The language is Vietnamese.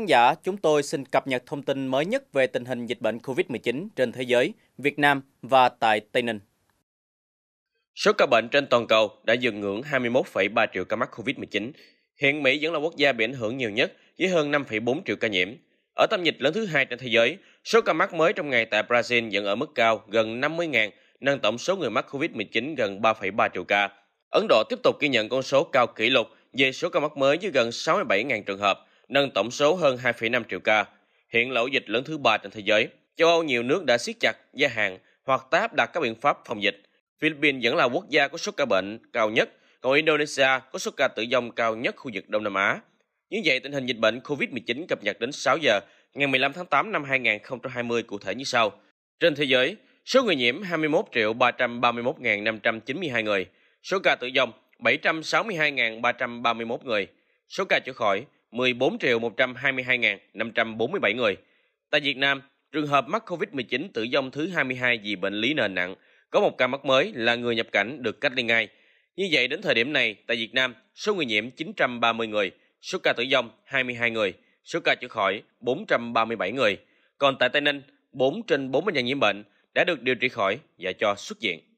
giả, chúng tôi xin cập nhật thông tin mới nhất về tình hình dịch bệnh COVID-19 trên thế giới, Việt Nam và tại Tây Ninh. Số ca bệnh trên toàn cầu đã dừng ngưỡng 21,3 triệu ca mắc COVID-19. Hiện Mỹ vẫn là quốc gia bị ảnh hưởng nhiều nhất với hơn 5,4 triệu ca nhiễm. Ở tâm dịch lớn thứ hai trên thế giới, số ca mắc mới trong ngày tại Brazil vẫn ở mức cao gần 50.000, nâng tổng số người mắc COVID-19 gần 3,3 triệu ca. Ấn Độ tiếp tục ghi nhận con số cao kỷ lục về số ca mắc mới với gần 67.000 trường hợp, nâng tổng số hơn 2,5 triệu ca. Hiện là ổ dịch lớn thứ ba trên thế giới. Châu Âu nhiều nước đã siết chặt gia hạn hoặc tái áp đặt các biện pháp phòng dịch. Philippines vẫn là quốc gia có số ca bệnh cao nhất, còn Indonesia có số ca tử vong cao nhất khu vực Đông Nam Á. Như vậy, tình hình dịch bệnh COVID-19 cập nhật đến 6 giờ ngày 15 tháng 8 năm 2020 cụ thể như sau. Trên thế giới, số người nhiễm 21.331.592 người, số ca tử vong 762.331 người, số ca chữa khỏi 14.122.547 người. Tại Việt Nam, trường hợp mắc COVID-19 tử vong thứ 22 vì bệnh lý nền nặng, có một ca mắc mới là người nhập cảnh được cách ly ngay. Như vậy, đến thời điểm này, tại Việt Nam, số người nhiễm 930 người, số ca tử vong 22 người, số ca chữa khỏi 437 người. Còn tại Tây Ninh, 4 trên 40 nhân nhiễm bệnh đã được điều trị khỏi và cho xuất viện.